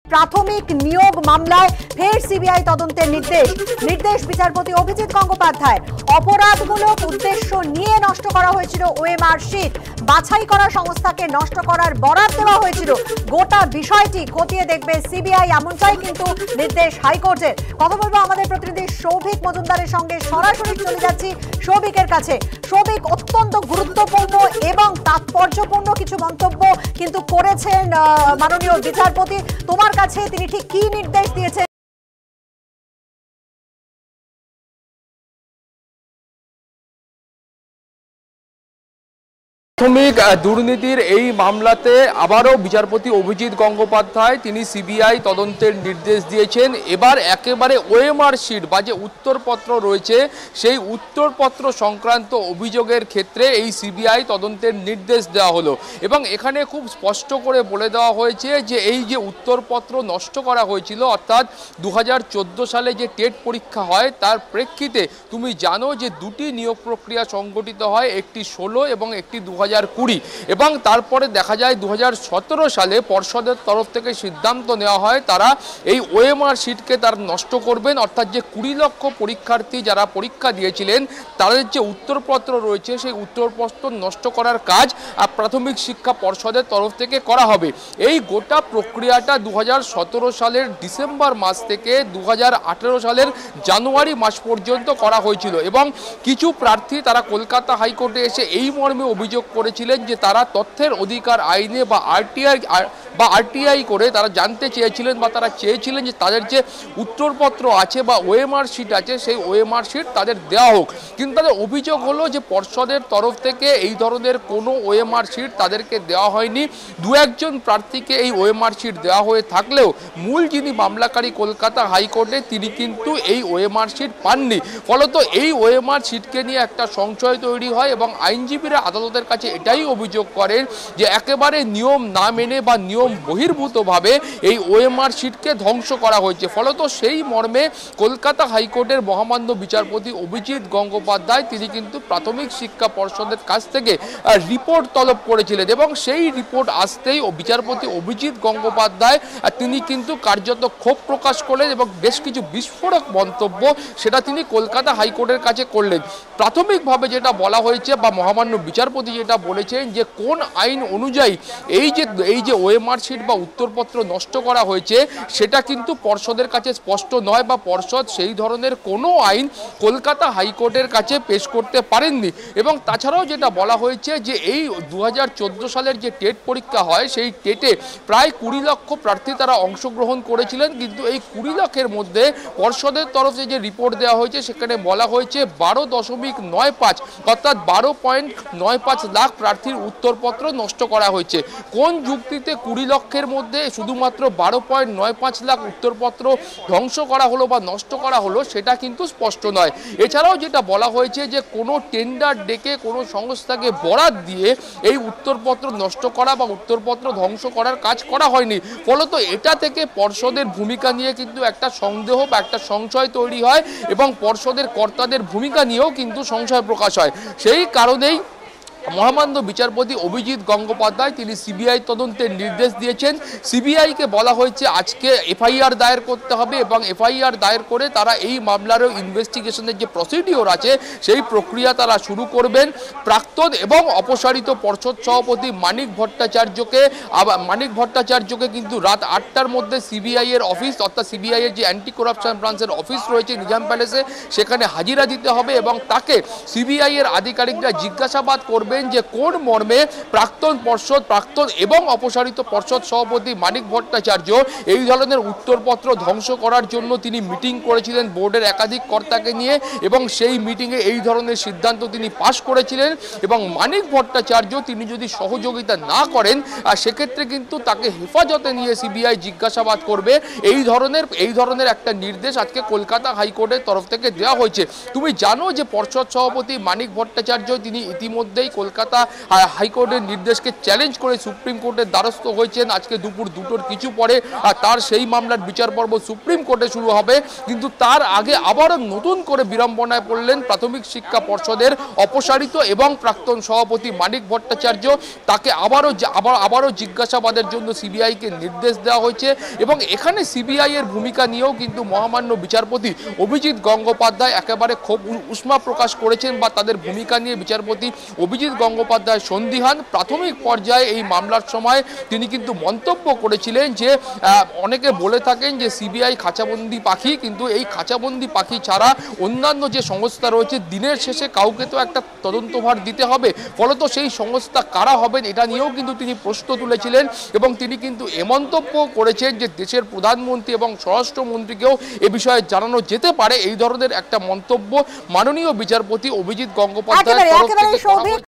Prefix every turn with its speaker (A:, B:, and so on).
A: প্রাথমিক নিয়োগ মামলায় ফের সিবিআই তদন্তের নির্দেশ বিচারপতি অভিজিৎ গঙ্গোপাধ্যায়। অপরাধমূলক উদ্দেশ্য নিয়ে নষ্ট করা হয়েছিল ওএমআর শীট, বাছাই করা সংস্থাকে নষ্ট করার বরাত দেওয়া হয়েছিল। গোটা বিষয়টি খতিয়ে দেখবে সিবিআই, এমনটাই কিন্তু নির্দেশ হাইকোর্টের। কথা বলবো আমাদের প্রতিনিধি সৌভিক মজুমদারের সঙ্গে, সরাসরি চলে যাচ্ছি সৌভিকের কাছে। সৌভিক, অত্যন্ত গুরুত্বপূর্ণ এবং তাৎপর্যপূর্ণ কিছু মন্তব্য কিন্তু করেছেন মাননীয় বিচারপতি। তোমার কাছে তিনি ঠিক কি নির্দেশ দিয়েছেন?
B: প্রাথমিক দুর্নীতির এই মামলাতে আবারও বিচারপতি অভিজিৎ গঙ্গোপাধ্যায় তিনি সিবিআই তদন্তের নির্দেশ দিয়েছেন। এবার একেবারে ওএমআর শিট বা যে উত্তরপত্র রয়েছে সেই উত্তরপত্র সংক্রান্ত অভিযোগের ক্ষেত্রে এই সিবিআই তদন্তের নির্দেশ দেওয়া হলো এবং এখানে খুব স্পষ্ট করে বলে দেওয়া হয়েছে যে এই যে উত্তরপত্র নষ্ট করা হয়েছিল, অর্থাৎ 2014 সালে যে টেট পরীক্ষা হয় তার প্রেক্ষিতে তুমি জানো যে দুটি নিয়োগ প্রক্রিয়া সংগঠিত হয়, একটি 16 এবং একটি 2020, এবং তারপরে দেখা যায় 2017 সালে পর্ষদের তরফ থেকে সিদ্ধান্ত নেওয়া হয় তারা এই ওএমআর শিটকে তারা নষ্ট করবেন। অর্থাৎ যে 20 লক্ষ পরীক্ষার্থী যারা পরীক্ষা দিয়েছিলেন তাদের যে উত্তরপত্র রয়েছে সেই উত্তরপত্র নষ্ট করার কাজ প্রাথমিক শিক্ষা পর্ষদের তরফ থেকে করা হবে। এই গোটা প্রক্রিয়াটা 2017 সালের ডিসেম্বর মাস থেকে 2018 সালের জানুয়ারি মাস পর্যন্ত করা হয়েছিল এবং কিছু প্রার্থী তারা কলকাতা হাইকোর্টে এসে এই মর্মে অভিযোগ করেছিলেন যে তারা তথ্যের অধিকার আইনে বা আরটিআই করে তারা জানতে চেয়েছিলেন বা তারা চেয়েছিলেন যে তাদের যে উত্তরপত্র আছে বা ওএমআর শিট আছে সেই ওএমআর শিট তাদের দেওয়া হোক। কিন্তু তাদের অভিযোগ হলো যে পর্ষদের তরফ থেকে এই ধরনের কোনো ওএমআর শিট তাদেরকে দেওয়া হয়নি। দু একজন প্রার্থীকে এই ওএমআর শিট দেওয়া হয়ে থাকলেও মূল যিনি মামলাকারী কলকাতা হাইকোর্টে তিনি কিন্তু এই ওএমআর শিট পাননি। ফলত এই ওএমআর শিটকে নিয়ে একটা সংশয় তৈরি হয় এবং আইনজীবীরা আদালতের কাছে এটাই অভিযোগ করেন যে একেবারে নিয়ম না মেনে বা নিয়ম বহির্ভূতভাবে এই ওএমআর শিটকে ধ্বংস করা হয়েছে। ফলত সেই মর্মে কলকাতা হাইকোর্টের মহামান্য বিচারপতি অভিজিৎ গঙ্গোপাধ্যায় তিনি কিন্তু প্রাথমিক শিক্ষা পর্ষদের কাছ থেকে রিপোর্ট তলব করেছিলেন এবং সেই রিপোর্ট আসতেই বিচারপতি অভিজিৎ গঙ্গোপাধ্যায় তিনি কিন্তু কার্যত ক্ষোভ প্রকাশ করলেন এবং বেশ কিছু বিস্ফোরক মন্তব্য সেটা তিনি কলকাতা হাইকোর্টের কাছে করলেন। প্রাথমিকভাবে যেটা বলা হয়েছে বা মহামান্য বিচারপতি যেটা বলেছেন যে কোন আইন অনুযায়ী এই যে ওএমআর শিট বা উত্তরপত্র নষ্ট করা হয়েছে সেটা কিন্তু পর্ষদের কাছে স্পষ্ট নয় বা পর্ষদ সেই ধরনের কোনো আইন কলকাতা হাইকোর্টের কাছে পেশ করতে পারেননি। এবং তাছাড়াও যেটা বলা হয়েছে যে এই 2014 সালের যে টেট পরীক্ষা হয় সেই টেটে প্রায় 20 লক্ষ প্রার্থী তারা অংশগ্রহণ করেছিলেন, কিন্তু এই 20 লক্ষের মধ্যে পর্ষদের তরফে যে রিপোর্ট দেওয়া হয়েছে সেখানে বলা হয়েছে 12.95 অর্থাৎ 12.95 লাখ প্রার্থীর উত্তরপত্র নষ্ট করা হয়েছে। কোন যুক্তিতে 20 লক্ষের মধ্যে শুধুমাত্র 12.95 লাখ উত্তরপত্র ধ্বংস করা হলো বা নষ্ট করা হলো সেটা কিন্তু স্পষ্ট নয়। এছাড়াও যেটা বলা হয়েছে যে কোনো টেন্ডার ডেকে কোনো সংস্থাকে বরাত দিয়ে এই উত্তরপত্র নষ্ট করা বা উত্তরপত্র ধ্বংস করার কাজ করা হয়নি। ফলত এটা থেকে পর্ষদের ভূমিকা নিয়ে কিন্তু একটা সন্দেহ বা একটা সংশয় তৈরি হয় এবং পর্ষদের কর্তাদের ভূমিকা নিয়েও কিন্তু সংশয় প্রকাশ হয়। সেই কারণেই মহামান্য বিচারপতি অভিজিৎ গঙ্গোপাধ্যায় তিনি সিবিআই তদন্তের নির্দেশ দিয়েছেন। সিবিআইকে বলা হয়েছে আজকে এফআইআর দায়ের করতে হবে এবং এফআইআর দায়ের করে তারা এই মামলারও ইনভেস্টিগেশনের যে প্রসিডিওর আছে সেই প্রক্রিয়া তারা শুরু করবেন। প্রাক্তন এবং অপসারিত পর্ষদ সভাপতি মানিক ভট্টাচার্যকে কিন্তু রাত 8টার মধ্যে সিবিআই এর অফিস অর্থাৎ সিবিআই এর যে অ্যান্টি করাপশন ব্রাঞ্চের অফিস রয়েছে নিজাম প্যালেসে সেখানে হাজিরা দিতে হবে এবং তাকে সিবিআই এর আধিকারিকরা জিজ্ঞাসাবাদ করবেন যে কোন মর্মে প্রাক্তন এবং অপসারিত পর্ষদ সভাপতি মানিক ভট্টাচার্য এই ধরনের উত্তরপত্র ধ্বংস করার জন্য তিনি মিটিং করেছিলেন বোর্ডের একাধিক কর্তাকে নিয়ে এবং সেই মিটিংয়ে এই ধরনের সিদ্ধান্ত তিনি পাশ করেছিলেন এবং মানিক ভট্টাচার্য তিনি যদি সহযোগিতা না করেন সেক্ষেত্রে কিন্তু তাকে হেফাজতে নিয়ে সিবিআই জিজ্ঞাসাবাদ করবে। এই ধরনের একটা নির্দেশ আজকে কলকাতা হাইকোর্টের তরফ থেকে দেওয়া হয়েছে। তুমি জানো যে পর্ষদ সভাপতি মানিক ভট্টাচার্য তিনি ইতিমধ্যেই কলকাতা হাইকোর্টের নির্দেশকে চ্যালেঞ্জ করে সুপ্রিম কোর্টের দ্বারস্থ হয়েছেন। আজকে দুপুর 2টোর কিছু পরে তার সেই মামলার বিচার পর্ব সুপ্রিম কোর্টে শুরু হবে, কিন্তু তার আগে আবারও নতুন করে বিড়ম্বনায় পড়লেন প্রাথমিক শিক্ষা পর্ষদের অপসারিত এবং প্রাক্তন সভাপতি মানিক ভট্টাচার্য। তাকে আবারও জিজ্ঞাসাবাদের জন্য সিবিআইকে নির্দেশ দেওয়া হয়েছে এবং এখানে সিবিআই এর ভূমিকা নিয়েও কিন্তু মহামান্য বিচারপতি অভিজিৎ গঙ্গোপাধ্যায় একেবারে খুব উষ্মা প্রকাশ করেছেন বা তাদের ভূমিকা নিয়ে বিচারপতি অভিজিৎ গঙ্গোপাধ্যায় সন্দিহান। প্রাথমিক পর্যায়ে এই মামলার সময় তিনি কিন্তু মন্তব্য করেছিলেন যে অনেকে বলে থাকেন যে সিবিআই খাঁচাবন্দি পাখি, কিন্তু এই খাঁচাবন্দি পাখি ছাড়া অন্যান্য যে সংস্থা রয়েছে দিনের শেষে কাউকে তো একটা তদন্তভার দিতে হবে, ফলত সেই সংস্থা কারা হবেন এটা নিয়েও কিন্তু তিনি প্রশ্ন তুলেছিলেন এবং তিনি কিন্তু এ মন্তব্য করেছেন যে দেশের প্রধানমন্ত্রী এবং স্বরাষ্ট্রমন্ত্রীকেও এ বিষয়ে জানানো যেতে পারে। এই ধরনের একটা মন্তব্য মাননীয় বিচারপতি অভিজিৎ গঙ্গোপাধ্যায়ের তরফ থেকে